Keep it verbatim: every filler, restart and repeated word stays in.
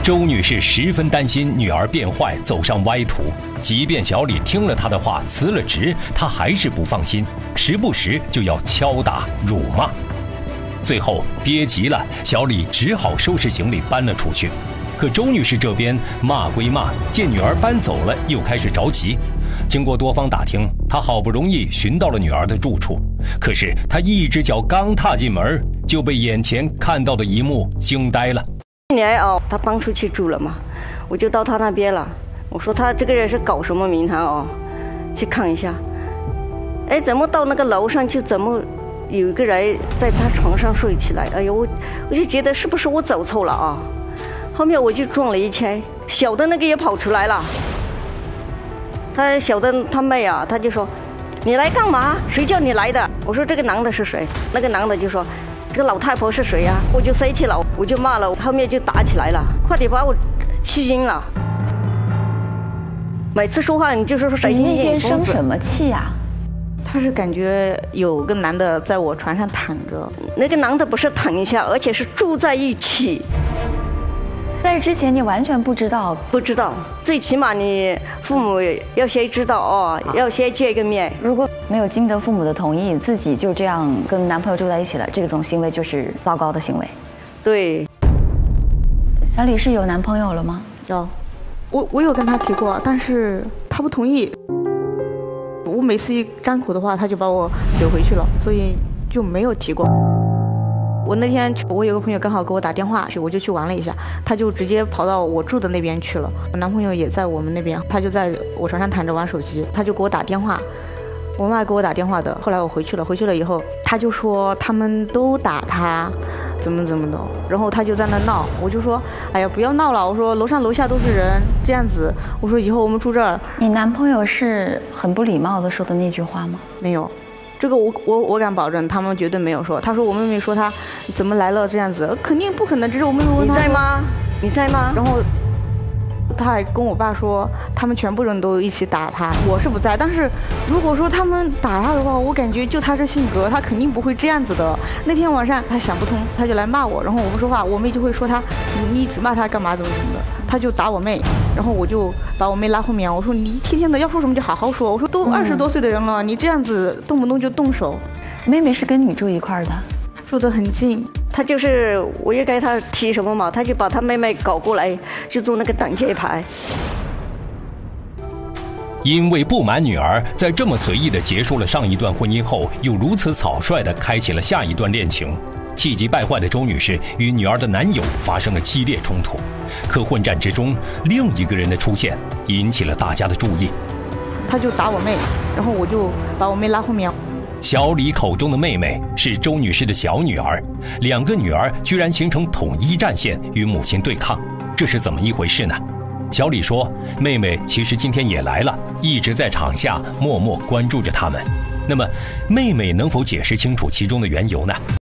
周女士十分担心女儿变坏，走上歪途。即便小李听了她的话，辞了职，她还是不放心，时不时就要敲打、辱骂。最后憋急了，小李只好收拾行李搬了出去。可周女士这边骂归骂，见女儿搬走了，又开始着急。经过多方打听，她好不容易寻到了女儿的住处，可是她一只脚刚踏进门，就被眼前看到的一幕惊呆了。 去年哦，他搬出去住了嘛，我就到他那边了。我说他这个人是搞什么名堂哦，去看一下。哎，怎么到那个楼上去，怎么有一个人在他床上睡起来？哎呦，我我就觉得是不是我走错了啊？后面我就转了一圈，小的那个也跑出来了。他小的他妹啊，他就说：“你来干嘛？谁叫你来的？”我说：“这个男的是谁？”那个男的就说：“这个老太婆是谁呀、啊？”我就生气了，我就骂了，后面就打起来了，快点把我气晕了。每次说话你就是说谁？ 你那天生什么气呀、啊？ 他是感觉有个男的在我床上躺着， 那个男的不是躺一下，而且是住在一起。 在这之前你完全不知道？ 不知道，最起码你父母要先知道哦，要先见个面。 如果没有经得父母的同意，自己就这样跟男朋友住在一起了，这种行为就是糟糕的行为。 对。 小李是有男朋友了吗？ 有，我我有跟他提过，但是他不同意。我每次一张口的话，他就把我怼回去了，所以就没有提过。我那天我有个朋友刚好给我打电话去，我就去玩了一下，他就直接跑到我住的那边去了。我男朋友也在我们那边，他就在我床上躺着玩手机，他就给我打电话，我妈给我打电话的。后来我回去了，回去了以后，他就说他们都打他，怎么怎么的，然后他就在那闹，我就说，哎呀，不要闹了，我说楼上楼下都是人，这样子，我说以后我们住这儿。 你男朋友是很不礼貌的说的那句话吗？ 没有。这个我我我敢保证，他们绝对没有说。他说我妹妹说他怎么来了这样子，肯定不可能。只是我妹妹问他， 你在吗？你在吗？ 然后他还跟我爸说，他们全部人都一起打他。我是不在，但是如果说他们打他的话，我感觉就他这性格，他肯定不会这样子的。那天晚上他想不通，他就来骂我，然后我不说话，我妹就会说他，你一直骂他干嘛？怎么怎么的？他就打我妹，然后我就把我妹拉后面，我说你一天天的要说什么就好好说，我说都二十多岁的人了，你这样子动不动就动手。 妹妹是跟你住一块的， 住得很近。 他就是我又给他提什么嘛，他就把他妹妹搞过来，就做那个挡箭牌。 因为不满女儿在这么随意地结束了上一段婚姻后，又如此草率地开启了下一段恋情，气急败坏的周女士与女儿的男友发生了激烈冲突。可混战之中，另一个人的出现引起了大家的注意。 他就打我妹，然后我就把我妹拉后面。 小李口中的妹妹是周女士的小女儿，两个女儿居然形成统一战线与母亲对抗，这是怎么一回事呢？小李说，妹妹其实今天也来了，一直在场下默默关注着他们。那么，妹妹能否解释清楚其中的缘由呢？